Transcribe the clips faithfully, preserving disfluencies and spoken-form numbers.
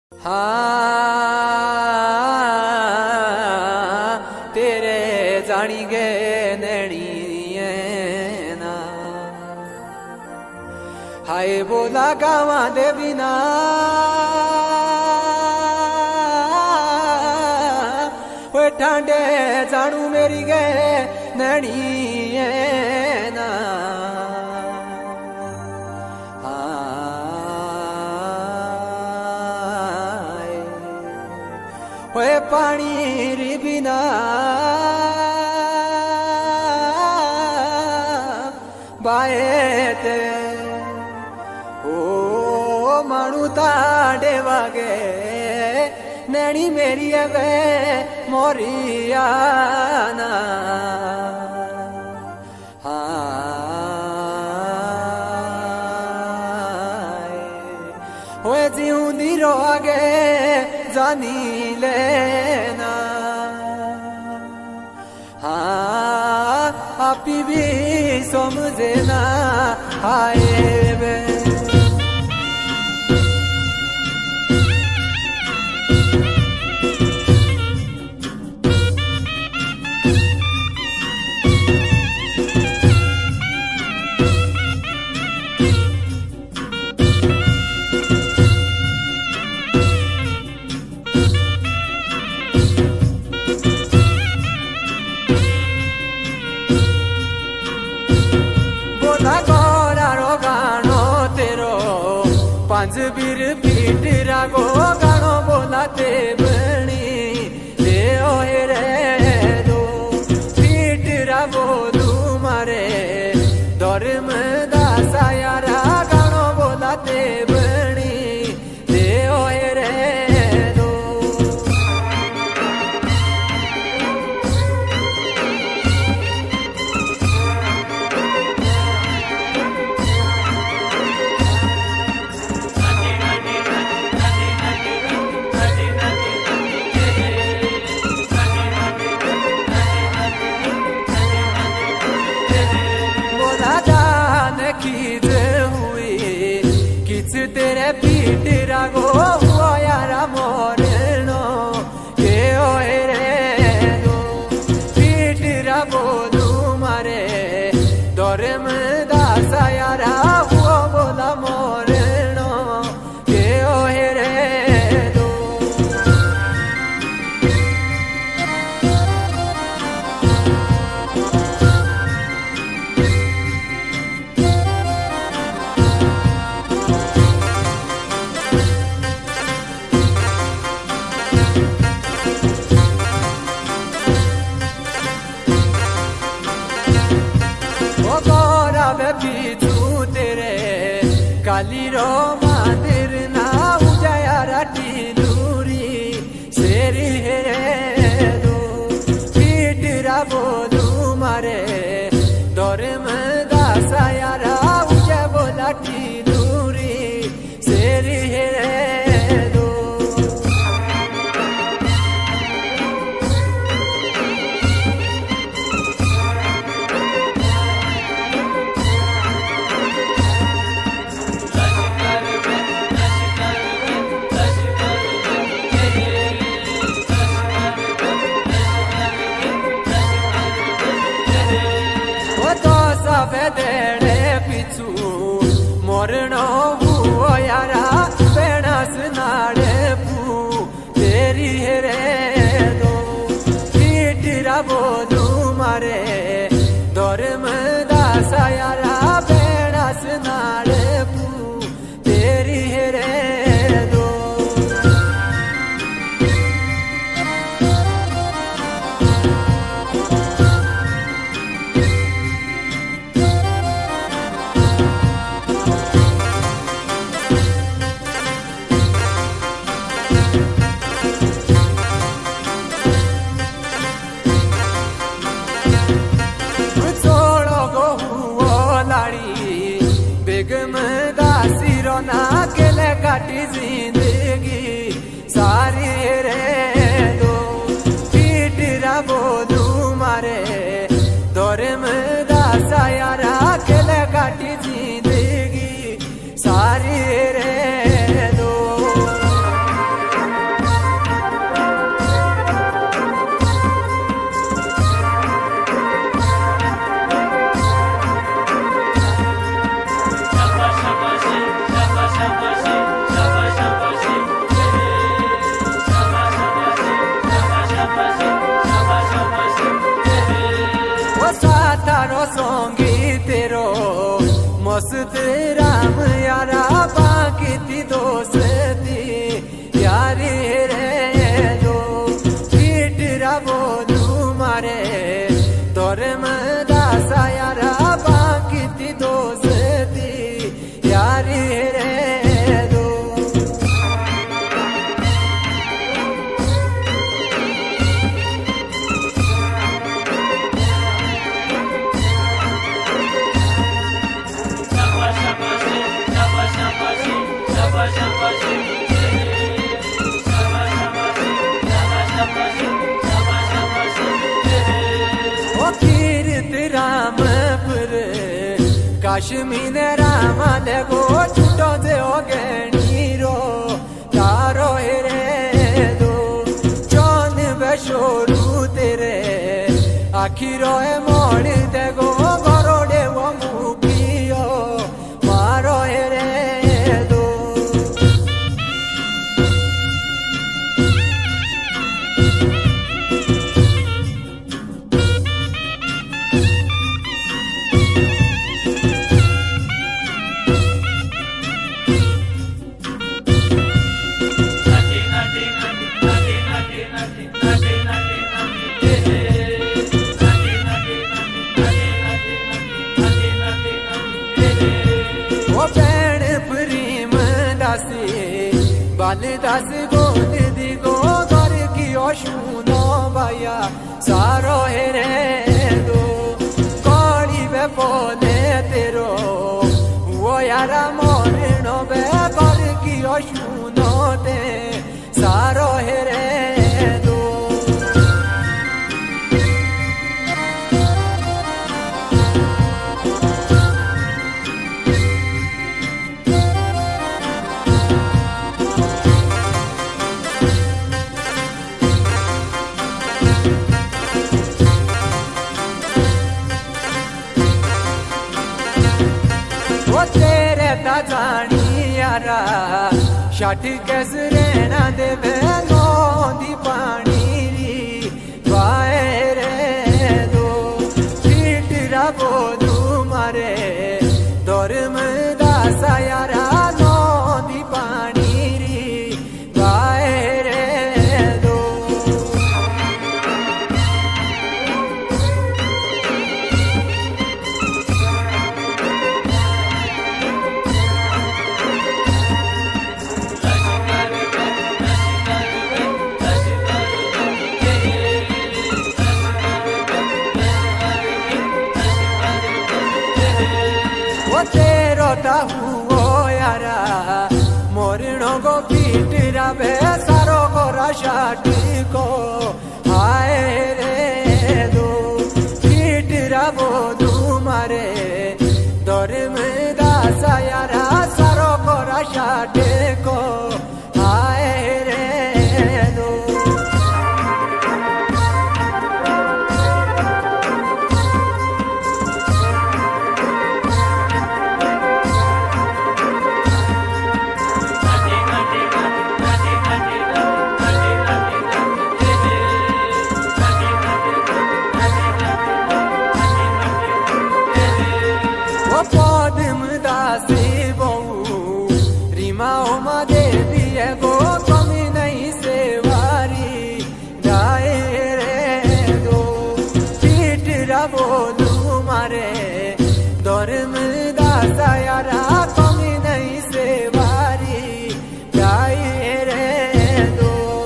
हाँ तेरे जानी गे नैणिये ना हाय बोला गावा दे बिना वो ठांडे जानू मेरी गे नैणिये ना ओए पानी री बिना बाएते ओ मानू ताड़े वागे नैनी मेरी अगे मोरियाना ओए जीऊंदी रो आगे जानी लेना हाँ आपी भी समझे ना हाय बे पांच बीर पीट रागो गानो बोलाते बनी ले ओए रे दो पीट रागो तुम्हारे धर्म दासा यारा गानो बोलाते बनी ले ओए रे दो तेरे पीट रागो हुआ यारा मोरनो के ओए रे दो पीट रागो तुम्हारे दौरे में दासा यारा हुआ बोला मोरनो के ओए रे दो पीछू तेरे काली रो मंदिर ना उजाया राटी लूरी शेरी हेरे दो पीट राबो तुम्हारे दौरे में दासा यारा उजा बोला टी लूरी शेरी हेरे दो बेड़े पिछू मोरनो हुआ यारा बेणस नाड़े पू तेरी हेरे दो पीट राबो तुम्हारे दौरे में दासा यारा बेणस नाड़े पू तेरी हेरे दो बेगम दासी रोना के ले काटी जिंदगी सारी रे दो पीट राबो तुम्हारे दौरे में दासा यारा के ले काटी जिंदगी सारी रे दो यारो सोंगी तेरो मस्त राम यारा बाकी थी दोस्ती यारी रे दो पीटरा बोलू मारे तोरे मदासा यारा बाकी थी दोस्ती यारी रे दो रामपुर काश्मीर रामा लगो छुटो जे नीरो तारो हेरे दो चौन बेशोरू तेरे आखिरो है मोड़ देगो गरोडे वो मुखियो मारो हेरे दो बालदास गोद दी गो घर की ओशुनो भैया सारो हेरे दो कौड़ी बे बोले तेरो वो यारा मोरनो बे घर की ओशुनो ते सारो हेरे दो तेरे ता जानी यारा शाट कैस रहना दे दी पानी बाहर दो पीटरा बोलू मारे दौर मदासा यारा दी पानी बाहर दो तेरो हुओ यारा मोरनो को पीटरा बे सारो को राशाटी को आए रे दो पीटरा बोलू मारे दौर में दासा यारा सारो को राशाटी को आए रे दो गो कमी नहीं से वारी गाए रे दो पीटरा बोलू मारे दौर में दासा यारा कमी नहीं से वारी गाए रे दो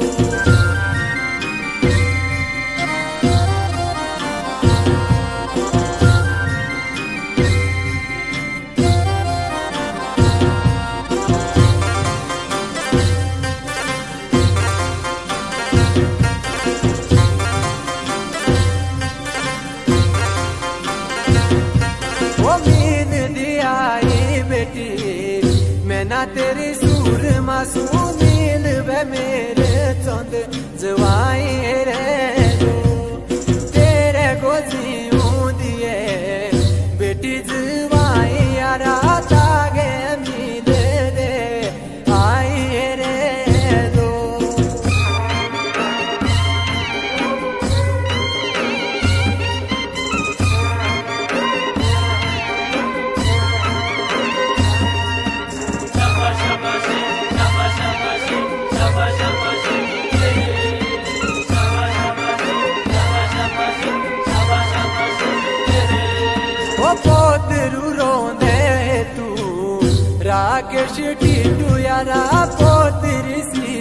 ना तेरी सूर मासू नील वे मेरे चंद जवाई रे दो तेरे को जीऊं दिए बेटी जवाई यारा तागे मिल दे आई रे दो बारिश टीटू यारा पोतरी सी